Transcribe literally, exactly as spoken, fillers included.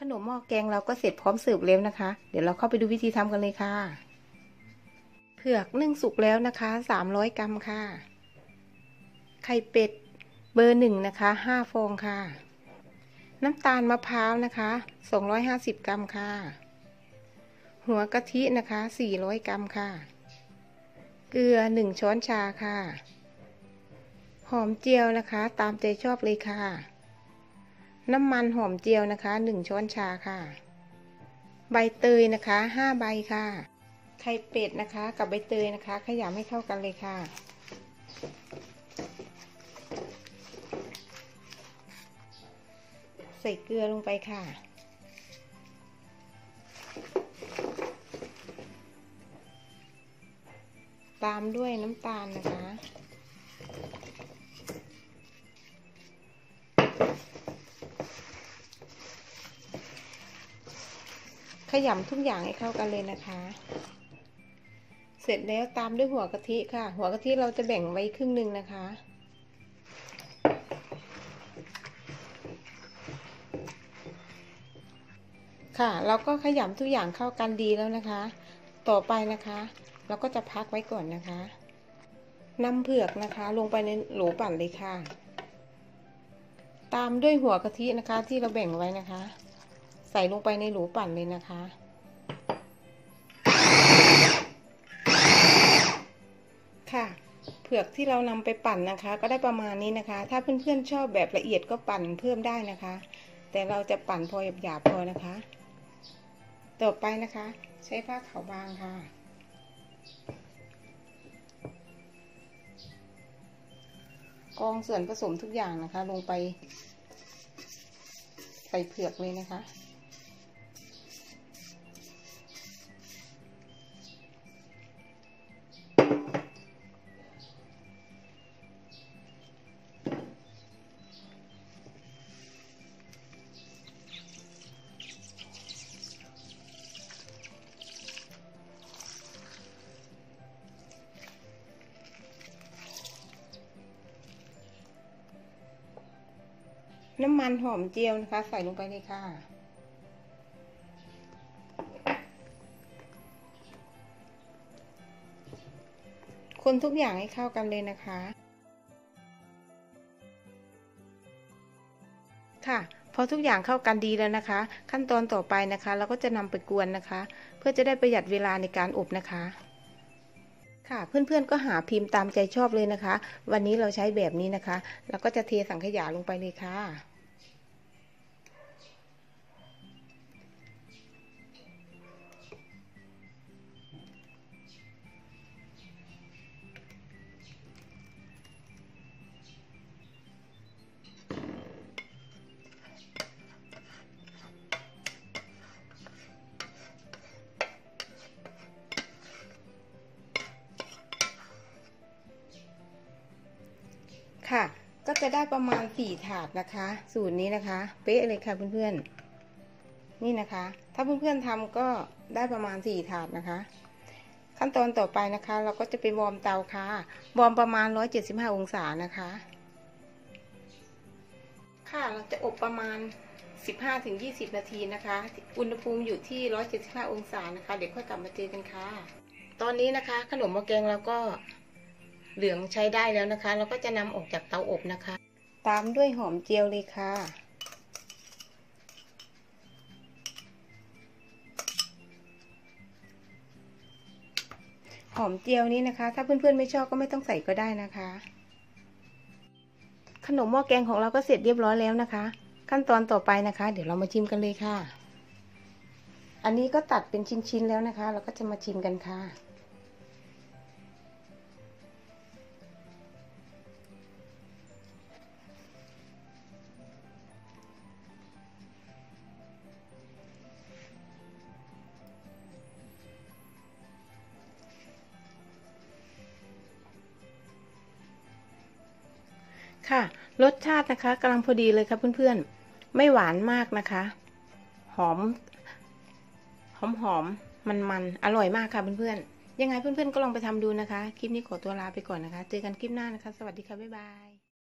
ขนมหม้อแกงเราก็เสร็จพร้อมเสิร์ฟแล้วนะคะเดี๋ยวเราเข้าไปดูวิธีทำกันเลยค่ะเผือกนึ่งสุกแล้วนะคะสามร้อยกรัมค่ะไข่เป็ดเบอร์หนึ่งนะคะห้าฟองค่ะน้ำตาลมะพร้าวนะคะสองร้อยห้าสิบกรัมค่ะหัวกะทินะคะสี่ร้อยกรัมค่ะเกลือหนึ่งช้อนชาค่ะหอมเจียวนะคะตามใจชอบเลยค่ะน้ำมันหอมเจียวนะคะหนึ่งช้อนชาค่ะใบเตยนะคะห้าใบค่ะไข่เป็ดนะคะกับใบเตยนะคะขยำให้เข้ากันเลยค่ะใส่เกลือลงไปค่ะตามด้วยน้ำตาลนะคะขยำทุกอย่างให้เข้ากันเลยนะคะเสร็จแล้วตามด้วยหัวกะทิค่ะหัวกะทิเราจะแบ่งไว้ครึ่งหนึ่งนะคะค่ะเราก็ขยำทุกอย่างเข้ากันดีแล้วนะคะต่อไปนะคะเราก็จะพักไว้ก่อนนะคะนำเผือกนะคะลงไปในโหลปั่นเลยค่ะตามด้วยหัวกะทินะคะที่เราแบ่งไว้นะคะใส่ลงไปในโหลปั่นเลยนะคะค่ะเผือกที่เรานำไปปั่นนะคะก็ได้ประมาณนี้นะคะถ้าเพื่อนๆชอบแบบละเอียดก็ปั่นเพิ่มได้นะคะแต่เราจะปั่นพอหยาบๆพอนะคะต่อไปนะคะใช้ผ้าขาวบางค่ะกรองส่วนผสมทุกอย่างนะคะลงไปใส่เผือกเลยนะคะน้ำมันหอมเจียวนะคะใส่ลงไปเลยค่ะคนทุกอย่างให้เข้ากันเลยนะคะค่ะพอทุกอย่างเข้ากันดีแล้วนะคะขั้นตอนต่อไปนะคะเราก็จะนำไปกวนนะคะเพื่อจะได้ประหยัดเวลาในการอบนะคะค่ะเพื่อนๆก็หาพิมพ์ตามใจชอบเลยนะคะวันนี้เราใช้แบบนี้นะคะเราก็จะเทสังขยาลงไปเลยค่ะค่ะก็จะได้ประมาณสี่ถาดนะคะสูตรนี้นะคะเป๊ะเลยค่ะเพื่อนๆนี่นะคะถ้าเพื่อนๆทำก็ได้ประมาณสี่ถาดนะคะขั้นตอนต่อไปนะคะเราก็จะไปวอร์มเตาค่ะวอร์มประมาณหนึ่งร้อยเจ็ดสิบห้าองศานะคะค่ะเราจะอบประมาณ สิบห้าถึงยี่สิบ นาทีนะคะอุณหภูมิอยู่ที่หนึ่งร้อยเจ็ดสิบห้าองศานะคะเดี๋ยวค่อยกลับมาเจอกันค่ะตอนนี้นะคะขนมหม้อแกงเราก็เหลืองใช้ได้แล้วนะคะเราก็จะนำออกจากเตาอบนะคะตามด้วยหอมเจียวเลยค่ะหอมเจียวนี้นะคะถ้าเพื่อนๆไม่ชอบก็ไม่ต้องใส่ก็ได้นะคะขนมหม้อแกงของเราก็เสร็จเรียบร้อยแล้วนะคะขั้นตอนต่อไปนะคะเดี๋ยวเรามาชิมกันเลยค่ะอันนี้ก็ตัดเป็นชิ้นๆแล้วนะคะเราก็จะมาชิมกันค่ะค่ะรสชาตินะคะกำลังพอดีเลยครับเพื่อนๆไม่หวานมากนะคะหอมหอมหอมมันมันอร่อยมากค่ะเพื่อนๆยังไงเพื่อนๆก็ลองไปทำดูนะคะคลิปนี้ขอตัวลาไปก่อนนะคะเจอกันคลิปหน้านะคะสวัสดีค่ะบ๊ายบาย